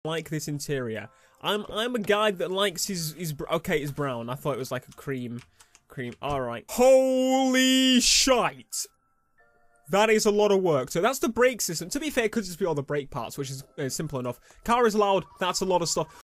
like this interior. I'm a guy that likes his okay, it's brown. I thought it was like a cream. Alright. Holy shite! That is a lot of work. So that's the brake system. To be fair, it could just be all the brake parts, which is simple enough. Car is loud. That's a lot of stuff.